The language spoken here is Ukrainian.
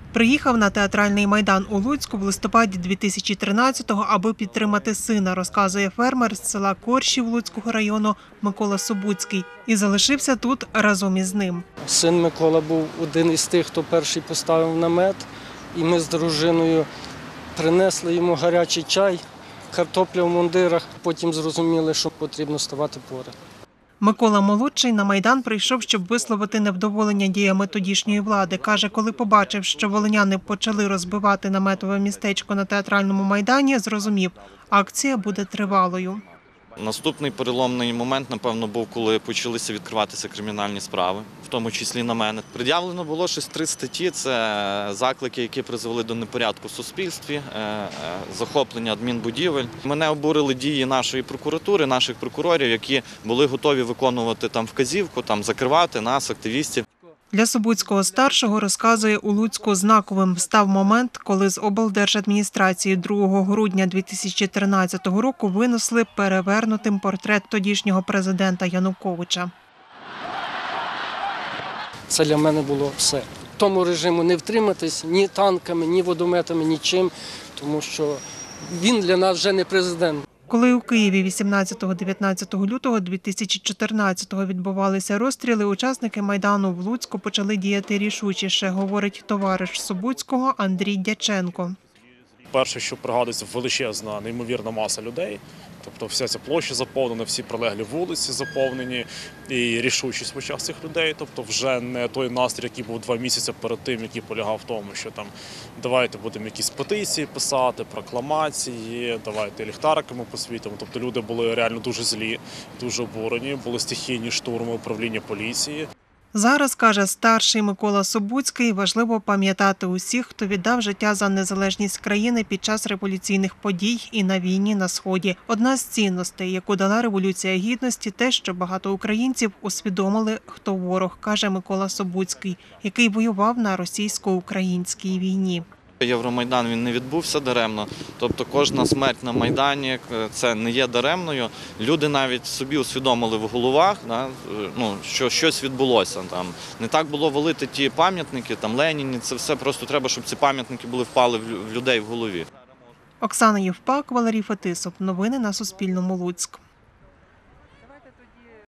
Приїхав на театральний майдан у Луцьку в листопаді 2013-го, аби підтримати сина, розказує фермер з села Коршів Луцького району Микола Собуцький. І залишився тут разом із ним. Син Микола був один із тих, хто перший поставив намет. І ми з дружиною принесли йому гарячий чай, картопля в мундирах. Потім зрозуміли, що потрібно ставати поряд. Микола-молодший на Майдан прийшов, щоб висловити невдоволення діями тодішньої влади. Каже, коли побачив, що волиняни почали розбивати наметове містечко на театральному майдані, зрозумів – акція буде тривалою. Наступний переломний момент, напевно, був, коли почалися відкриватися кримінальні справи, в тому числі на мене. Пред'явлено було 3 статті – це заклики, які призвели до непорядку в суспільстві, захоплення адмінбудівель. Мене обурили дії нашої прокуратури, наших прокурорів, які були готові виконувати там вказівку, закривати нас, активістів. Для Собуцького-старшого, розказує, у Луцьку знаковим став момент, коли з облдержадміністрації 2 грудня 2013 року винесли перевернутим портрет тодішнього президента Януковича. Це для мене було все. Тому режиму не втриматись ні танками, ні водометами, нічим, тому що він для нас вже не президент. Коли у Києві 18-19 лютого 2014-го відбувалися розстріли, учасники Майдану в Луцьку почали діяти рішучіше, говорить товариш Собуцького Андрій Дяченко. Перше, що пригадується, величезна, неймовірна маса людей. Тобто вся ця площа заповнена, всі прилеглі вулиці заповнені і рішучість в очах цих людей. Тобто вже не той настрій, який був 2 місяці перед тим, який полягав в тому, що там давайте будемо якісь петиції писати, прокламації, давайте ліхтариками посвітимо. Тобто люди були реально дуже злі, дуже обурені, були стихійні штурми управління поліції. Зараз, каже старший Микола Собуцький, важливо пам'ятати усіх, хто віддав життя за незалежність країни під час революційних подій і на війні на Сході. Одна з цінностей, яку дала Революція Гідності, те, що багато українців усвідомили, хто ворог, каже Микола Собуцький, який воював на російсько-українській війні. Євромайдан він не відбувся даремно, тобто кожна смерть на Майдані – це не є даремною. Люди навіть собі усвідомили в головах, що щось відбулося. Не так було валити ті пам'ятники, Леніні, це все просто треба, щоб ці пам'ятники впали в людей в голові. Оксана Євпак, Валерій Фетисов. Новини на Суспільному. Луцьк.